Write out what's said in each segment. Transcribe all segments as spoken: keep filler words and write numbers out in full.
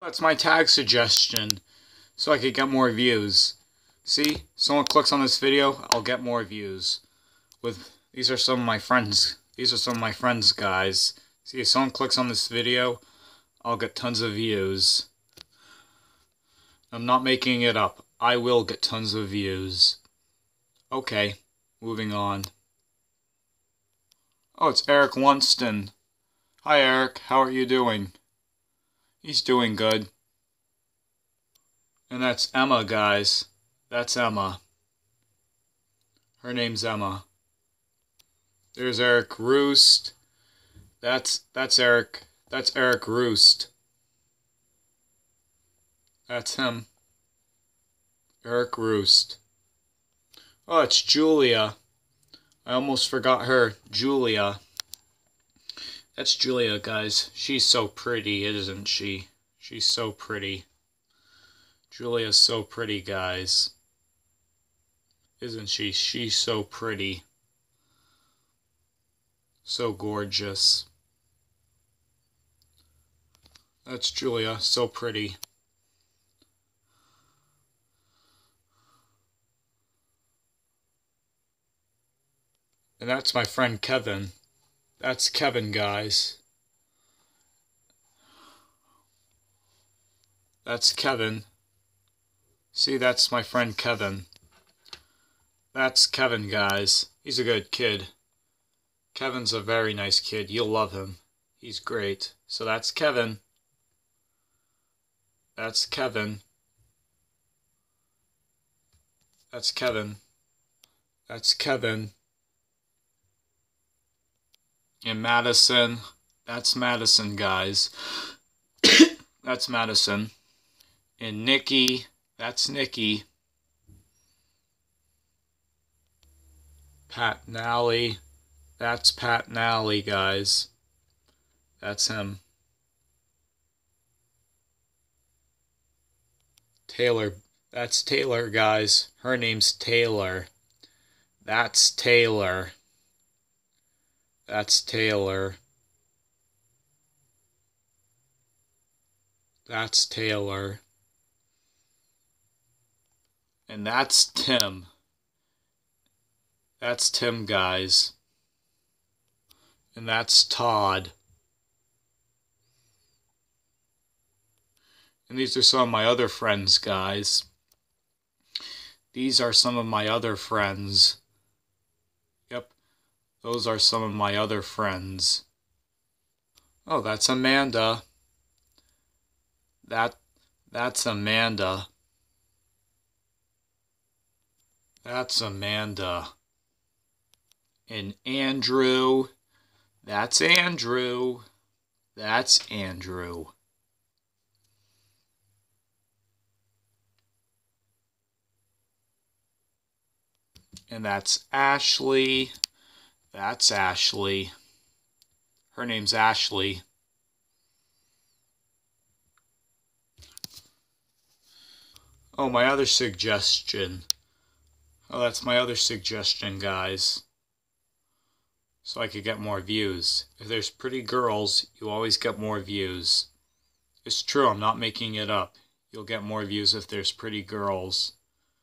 That's my tag suggestion, so I could get more views. See, someone clicks on this video, I'll get more views. With these are some of my friends. These are some of my friends, guys. See, if someone clicks on this video, I'll get tons of views. I'm not making it up. I will get tons of views. Okay, moving on. Oh, it's Eric Lunston. Hi, Eric. How are you doing? He's doing good. And that's Emma, guys. That's Emma. Her name's Emma. There's Eric Roost. That's that's Eric. That's Eric Roost. That's him. Eric Roost. Oh, it's Julia. I almost forgot her. Julia. That's Julia, guys. She's so pretty, isn't she? She's so pretty. Julia's so pretty, guys. Isn't she? She's so pretty. So gorgeous. That's Julia. So pretty. And that's my friend Kevin. That's Kevin, guys. That's Kevin. See, that's my friend Kevin. That's Kevin, guys. He's a good kid. Kevin's a very nice kid. You'll love him. He's great. So that's Kevin. That's Kevin. That's Kevin. That's Kevin. And Madison, that's Madison, guys. That's Madison. And Nikki, that's Nikki. Pat Nally, that's Pat Nally, guys. That's him. Taylor, that's Taylor, guys. Her name's Taylor. That's Taylor. That's Taylor. That's Taylor. And that's Tim. That's Tim, guys. And that's Todd. And these are some of my other friends, guys. These are some of my other friends. Yep. Those are some of my other friends. Oh, that's Amanda. That, that's Amanda. That's Amanda. And Andrew. That's Andrew. That's Andrew. And that's Ashley. That's Ashley. Her name's Ashley. Oh, my other suggestion. Oh, that's my other suggestion, guys. So I could get more views. If there's pretty girls, you always get more views. It's true, I'm not making it up. You'll get more views if there's pretty girls.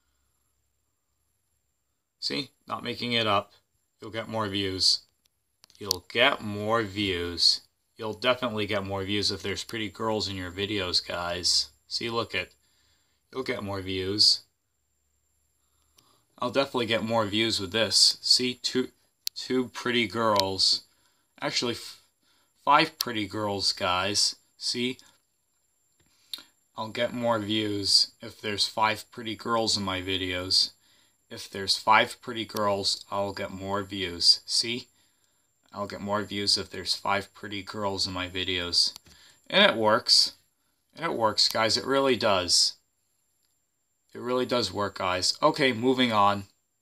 See? Not making it up. You'll get more views. You'll get more views. You'll definitely get more views if there's pretty girls in your videos, guys. See, look it. You'll get more views. I'll definitely get more views with this. See, two, two pretty girls. Actually, f five pretty girls, guys. See? I'll get more views if there's five pretty girls in my videos. If there's five pretty girls, I'll get more views. See? I'll get more views if there's five pretty girls in my videos. And it works. And it works, guys. It really does. It really does work, guys. Okay, moving on.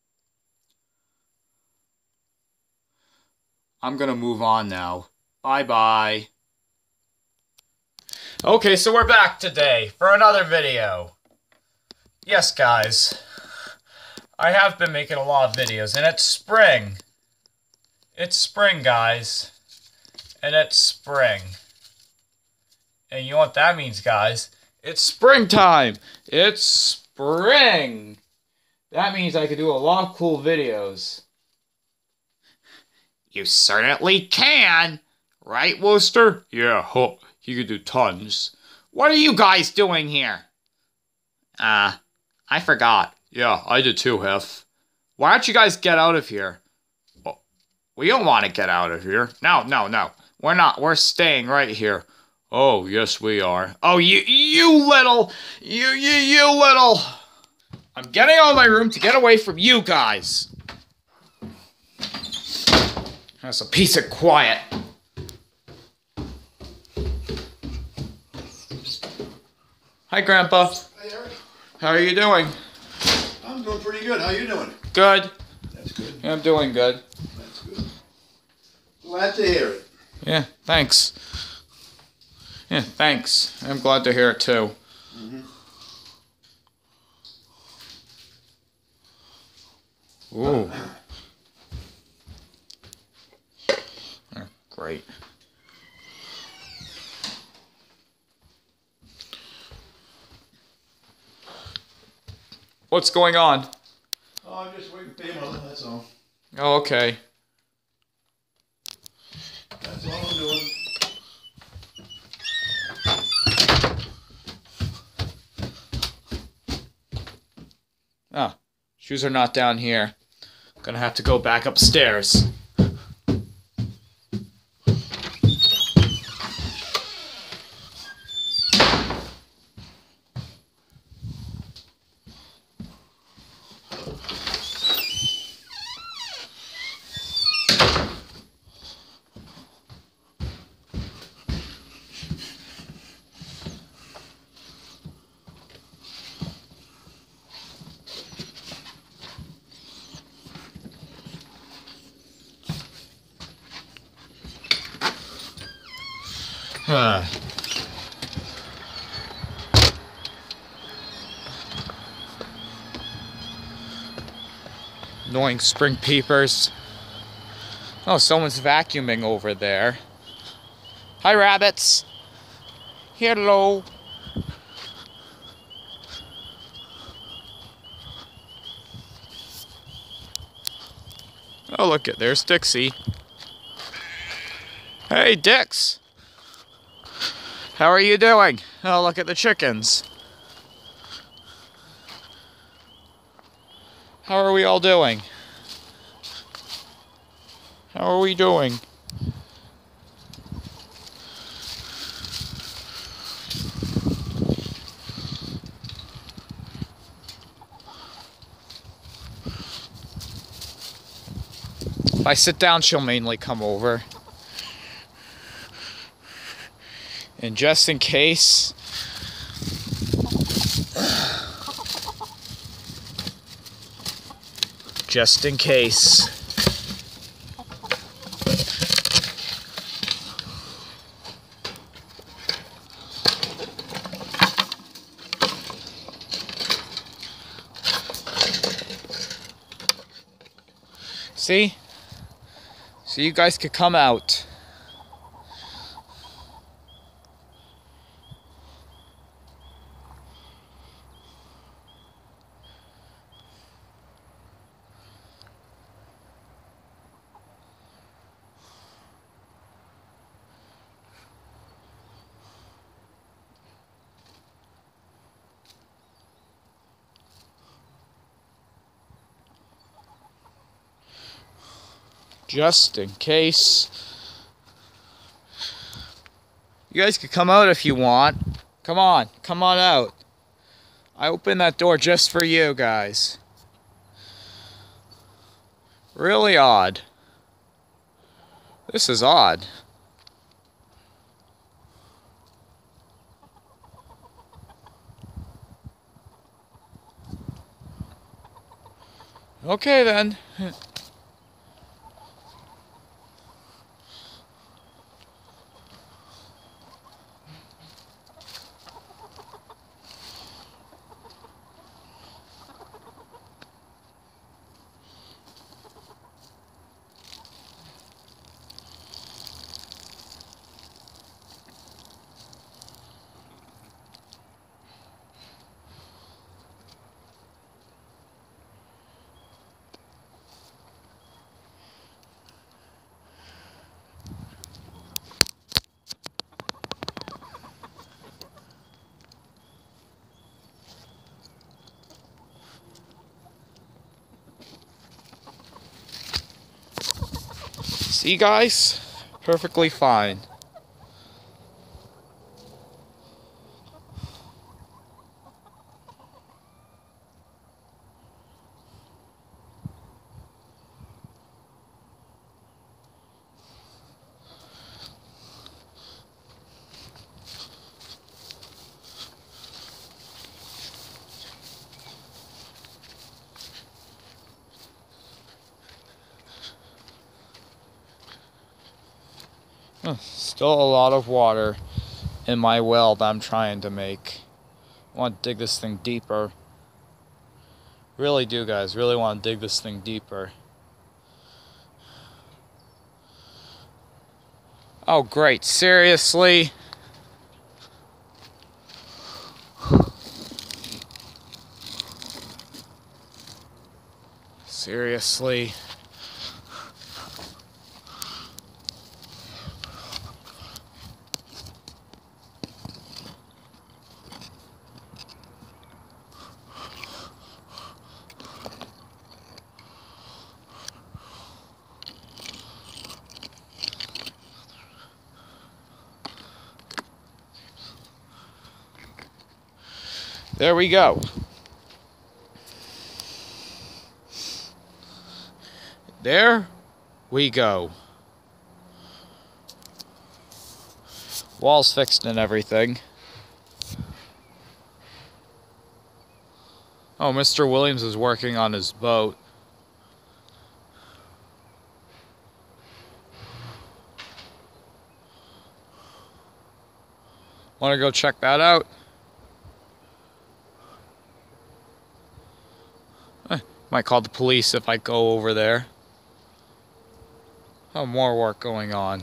I'm going to move on now. Bye-bye. Okay, so we're back today for another video. Yes, guys. I have been making a lot of videos, and it's spring. It's spring, guys. And it's spring. And you know what that means, guys? It's springtime! It's spring! That means I can do a lot of cool videos. You certainly can! Right, Wooster? Yeah, ho, he can do tons. What are you guys doing here? Uh, I forgot. Yeah, I did too, Hef. Why don't you guys get out of here? Oh, we don't want to get out of here. No, no, no. We're not. We're staying right here. Oh, yes, we are. Oh, you, you little, you, you, you little. I'm getting out of my room to get away from you guys. That's a piece of quiet. Hi, Grandpa. Hey, Eric. How are you doing? I'm doing pretty good. How you doing? Good. That's good. Yeah, I'm doing good. That's good. Glad to hear it. Yeah, thanks. Yeah, thanks. I'm glad to hear it too. Mm-hmm. Ooh. Oh, great. What's going on? Oh, I'm just waiting for your mother, that's all. Oh, okay. That's all I'm doing. Oh, shoes are not down here. Gonna have to go back upstairs. Huh. Annoying spring peepers. Oh, someone's vacuuming over there. Hi, rabbits. Hello. Oh, look at there's Dixie. Hey, Dix. How are you doing? Oh, look at the chickens. How are we all doing? How are we doing? If I sit down, she'll mainly come over. And just in case, just in case, see? So you guys could come out. Just in case. You guys could come out if you want. Come on, come on out. I opened that door just for you guys. Really odd. This is odd. Okay then. See, guys? Perfectly fine. Still a lot of water in my well that I'm trying to make. I want to dig this thing deeper. Really do, guys. Really want to dig this thing deeper. Oh, great. Seriously? Seriously? There we go. There we go. Wall's fixed and everything. Oh, Mister Williams is working on his boat. Want to go check that out? Eh, might call the police if I go over there. Oh, more work going on.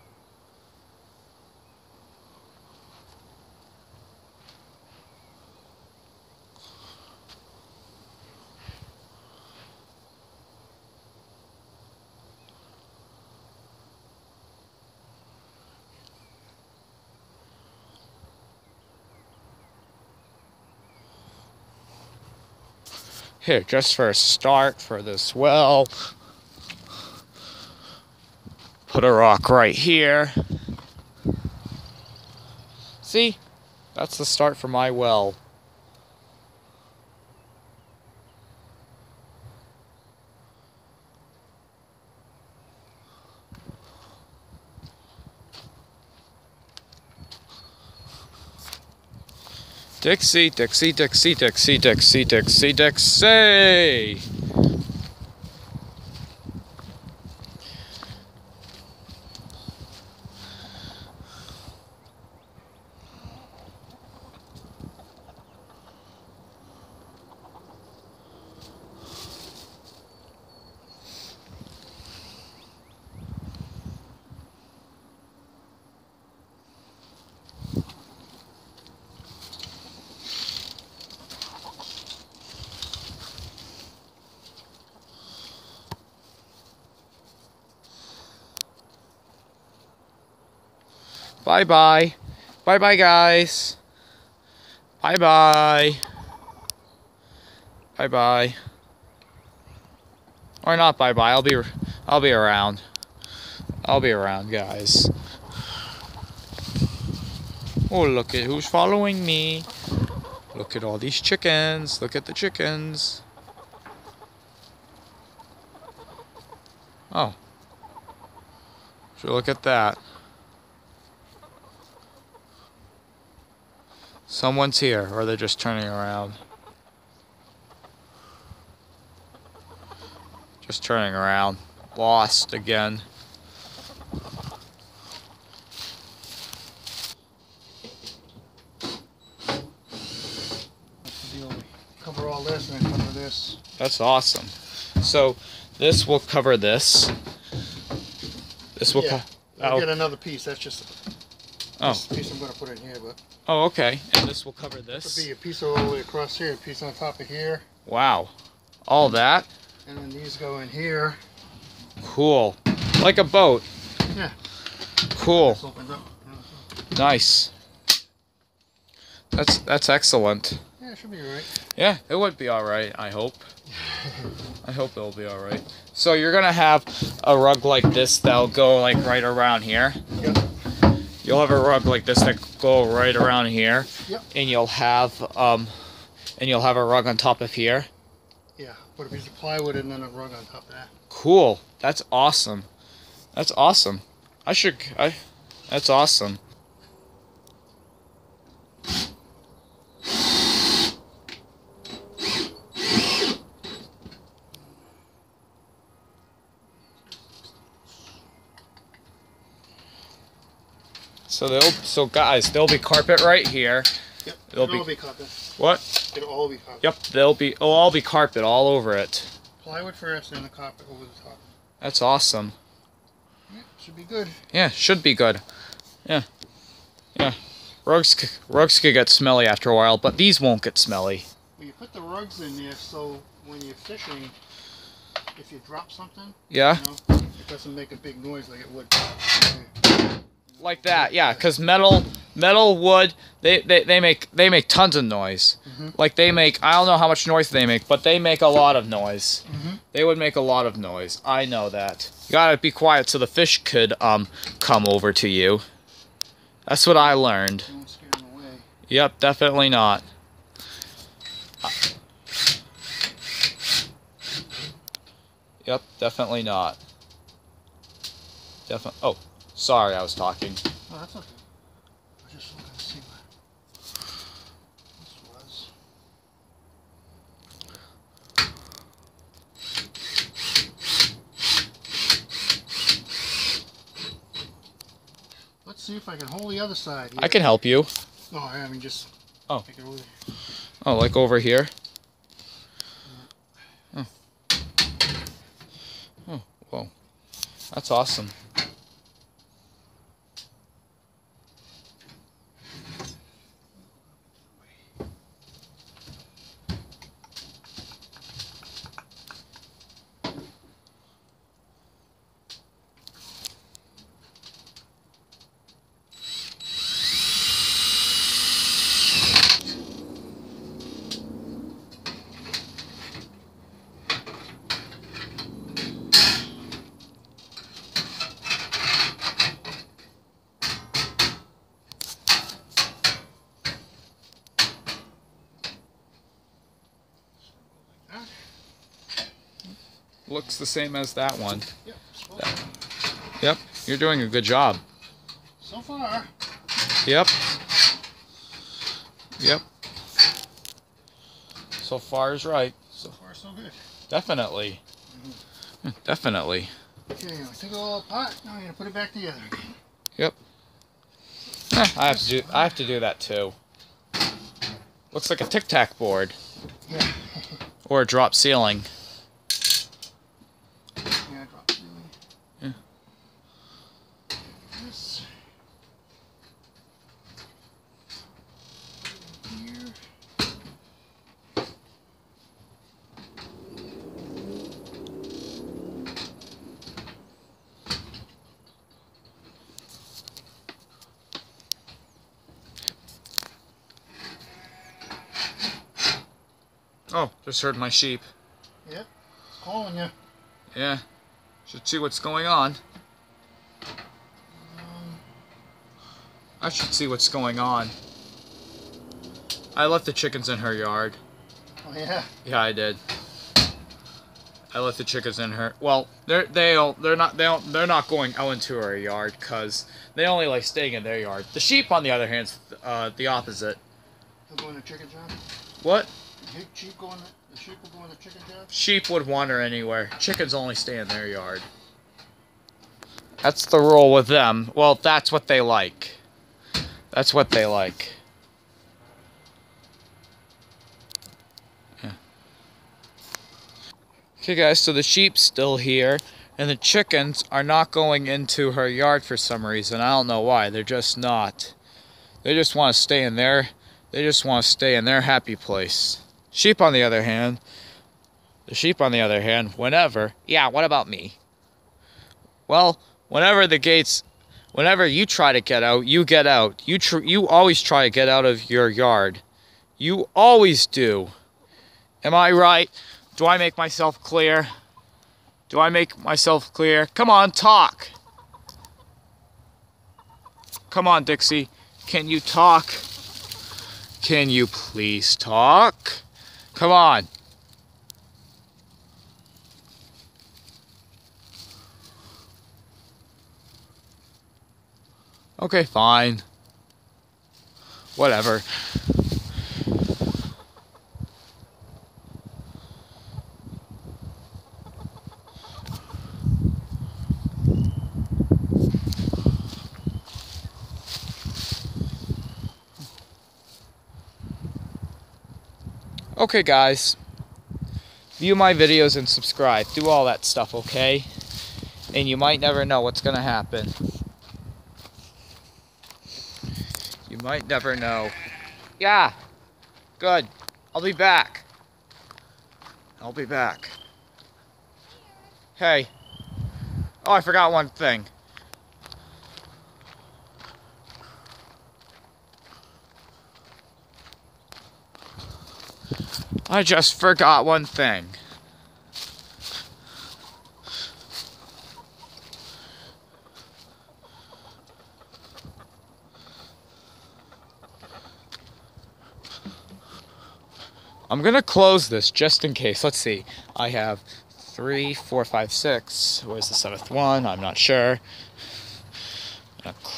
Here, just for a start for this well, put a rock right here. See? That's the start for my well. Dixie, Dixie, Dixie, Dixie, Dixie, Dixie, Dixie. Bye-bye. Bye-bye, guys. Bye-bye. Bye-bye. Or not bye-bye. I'll be I'll be around. I'll be around, guys. Oh, look at who's following me. Look at all these chickens. Look at the chickens. Oh. So look at that. Someone's here, or they're just turning around. Just turning around. Lost again. That's the deal. We cover all this and then cover this. That's awesome. So this will cover this. This will Yeah. co- I'll oh. get another piece. That's just Oh. this piece I'm going to put in here, but Oh, okay. And this will cover it'll this. be a piece all the way across here, a piece on top of here, Wow. All that? and then these go in here. Cool. Like a boat. Yeah. Cool. This opens up. Nice. That's that's excellent. Yeah, it should be alright. Yeah, it would be all right, I hope. I hope it'll be alright. So you're gonna have a rug like this that'll go like right around here. Yep. You'll have a rug like this that go right around here. Yep. And you'll have um and you'll have a rug on top of here. Yeah, put a piece of plywood and then a rug on top of that. Cool. That's awesome. That's awesome. I should I that's awesome. So they'll so guys, there'll be carpet right here. Yep. It'll It'll all be be carpet. what? It'll all be carpet. Yep, there'll be it'll all be carpet all over it. Plywood first and the carpet over the top. That's awesome. Yeah, should be good. Yeah, should be good. Yeah. Yeah. Rugs c- rugs could get smelly after a while, but these won't get smelly. Well, you put the rugs in there so when you're fishing, if you drop something, Yeah. you know, it doesn't make a big noise like it would. Like that, yeah, because metal, metal, wood, they, they, they make they make tons of noise. Mm-hmm. Like they make, I don't know how much noise they make, but they make a lot of noise. Mm-hmm. They would make a lot of noise. I know that. You gotta be quiet so the fish could um come over to you. That's what I learned. You won't scare them away. Yep, definitely not. Yep, definitely not. Definitely. Oh. Sorry, I was talking. Oh, that's okay. I was just looking to see what this was. Let's see if I can hold the other side. Here. I can help you. No, I mean just. Oh. Take it over. Oh, like over here? Oh. Oh, whoa. That's awesome. Looks the same as that one. Yep. That. Yep, you're doing a good job. So far. Yep. Yep. So far is right. So far, so good. Definitely. Mm-hmm. Definitely. Okay, I took it all apart. Now I'm gonna put it back together again. Yep. Eh, I have to do. I have to do that too. Looks like a tic tac board. Yeah. Or a drop ceiling. Yeah, drop ceiling. Yeah. This. Here. Oh, just heard my sheep. Yep. It's calling you. Yeah. Should see what's going on. Um, I should see what's going on. I left the chickens in her yard. oh yeah. Yeah, I did. I left the chickens in her. Well, they're they don't they're not they don't they're not going out into her yard because they only like staying in their yard. The sheep, on the other hand, is uh, the opposite. They'll go in the chicken jar. What? The sheep go in the, the sheep will go in the chicken jar. Sheep would wander anywhere. Chickens only stay in their yard. That's the rule with them. Well, that's what they like. That's what they like. Yeah. Okay, guys, so the sheep's still here, and the chickens are not going into her yard for some reason. I don't know why. They're just not. They just want to stay in their. They just want to stay in their happy place. Sheep, on the other hand, the sheep, on the other hand, whenever, yeah, what about me? Well, whenever the gates, whenever you try to get out, you get out. You tr you always try to get out of your yard. You always do. Am I right? Do I make myself clear? Do I make myself clear? Come on, talk. Come on, Dixie. Can you talk? Can you please talk? Come on. Okay, fine. Whatever. Okay, guys. View my videos and subscribe. Do all that stuff, okay? And you might never know what's gonna happen. You might never know. Yeah. Good. I'll be back. I'll be back. Hey. Oh, I forgot one thing. I just forgot one thing. I'm gonna close this just in case. Let's see. I have three, four, five, six. Where's the seventh one? I'm not sure. I'm gonna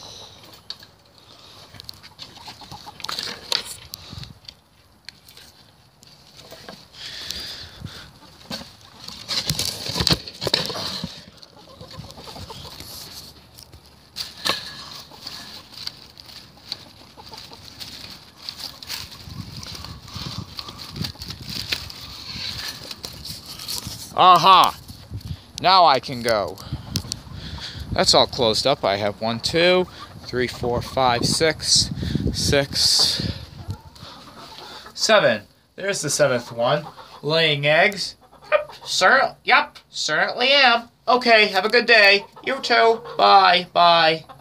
Aha! Now I can go. That's all closed up. I have one, two, three, four, five, six, six, seven. There's the seventh one. Laying eggs. Yep, sir. Yep, certainly am. Okay, have a good day. You too. Bye. Bye.